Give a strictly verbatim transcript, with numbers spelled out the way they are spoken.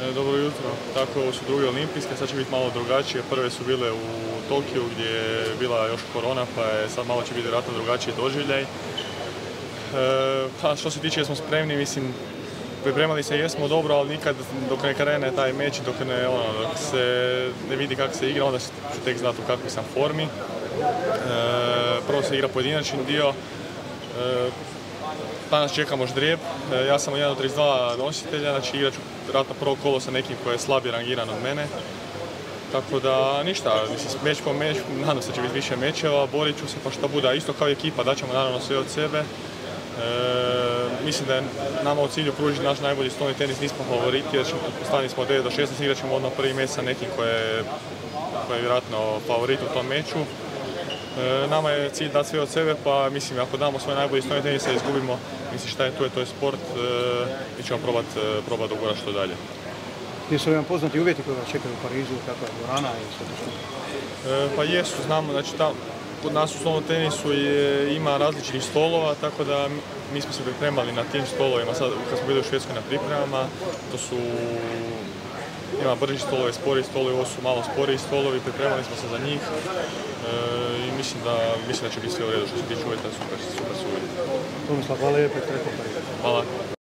Dobro jutro. Tako, ovo su druge Olimpijske, sad će biti malo drugačije. Prve su bile u Tokiju gdje je bila još korona, pa je sad malo će biti vjerojatno drugačiji doživljaj. E, pa što se tiče jesmo spremni, mislim, pripremali se jesmo dobro, ali nikad dok ne krene taj meč, dok ne, ono, dok se ne vidi kako se igra, onda ću tek znati u kakvoj sam formi. E, prvo se igra pojedinačni dio. E, Danas čekamo ždrijeb, ja sam jedan od trideset dva nositelja, znači igrat ću vjerojatno prvo kolo sa nekim koji je slabije rangiran od mene. Tako da ništa, mislim, meč po meč, nadam se da će biti više mečeva, borit ću se pa šta bude, isto kao i ekipa, daćemo naravno sve od sebe. E, mislim da je nama u cilju pružiti naš najbolji stolni tenis, nismo favoriti, jer postavili smo od devet do šesnaest, igrat ćemo odmah prvi meč sa nekim koji je, koji je vjerojatno favorit u tom meču. E, nama je cilj dati sve od sebe, pa mislim ako damo svoj najbolji stolni tenis i izgubimo, mislim šta je tu, je to je sport, e, mi ćemo probati probat dogurati što dalje. Jesu li vam poznati uvjeti koji vas čekaju u Parizu, kakva je dvorana i sve to što? E, pa jesu, znamo, znači tam, kod nas u stolnom tenisu je, ima različitih stolova, tako da mi smo se pripremali na tim stolovima, sad kad smo bili u Švedskoj na pripremama, to su, ima brži stolovi, sporiji stolovi, ovo su malo sporiji stolovi, pripremali smo se za njih. E, i mislim da, mislim da će biti sve u redu što se tiče uvjeta, super, super su uvjeti. Tomislav, hvala lijepo i sretno u Parizu. Hvala.